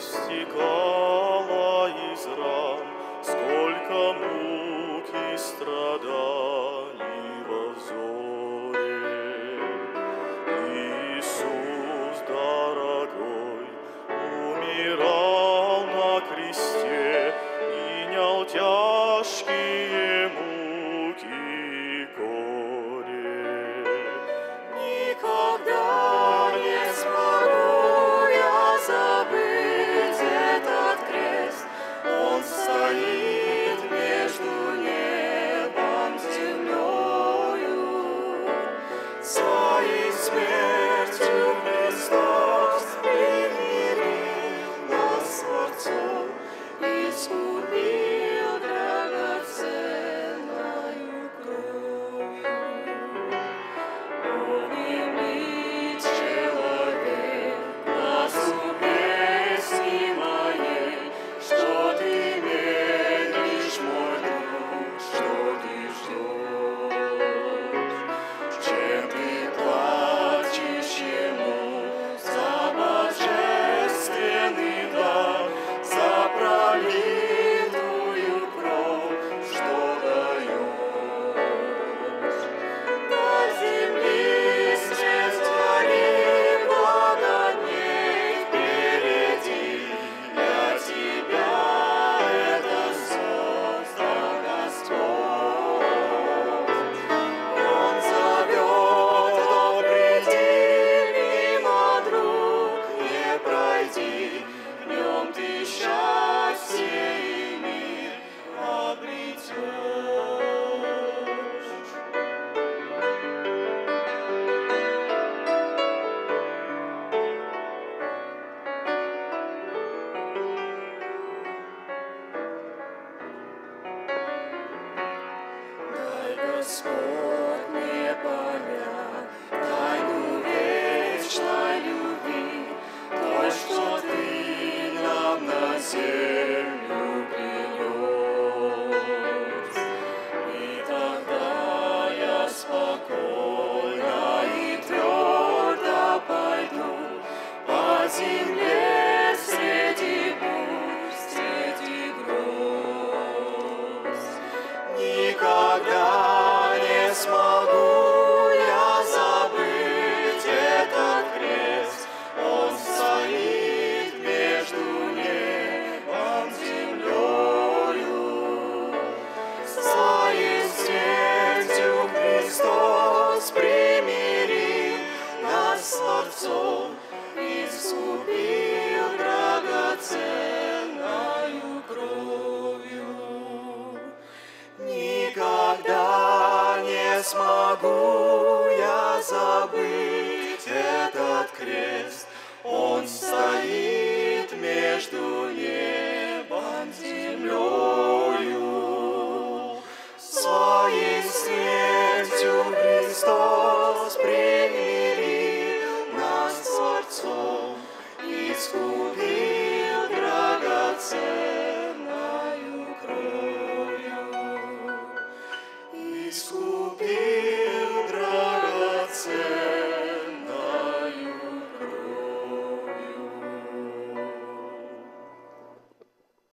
истекало из ран, сколько мук и страданий во взоре. Иисус, дорогой, умирал на кресте, принял тяжкие муки и горе. Никогда не смогу я забыть этот крест. Он стоит между небом и землею. Своей смертью Христос примирил нас с Отцом, искупил драгоценною кровью. Он имеет человек, глазу песни моей, что ты медлишь, мой друг, что ты ждешь. Чем ты плачешь ему за божественный дар, за пролитую кровь, что даешь? На земли свет твори много дней впереди. Для тебя это создал Господь. Он зовет: «О, приди, мимо, друг, не пройди, в нем ты счастье и мир обретешь». Дай, Господь, мне понять тайну вечной любви, той, что ты нам на землю принес. И тогда я спокойно и твердо пойду по земле среди бурь, среди гроз. Никогда не смогу я забыть этот крест. Он стоит между небом и землею. Своей смертью Христос примирил нас с Отцом, искупил драгоценною кровью. Никогда не смогу я забыть этот крест. Он стоит между небом и землею. Своей смертью Христос примирил нас с Отцом, искупил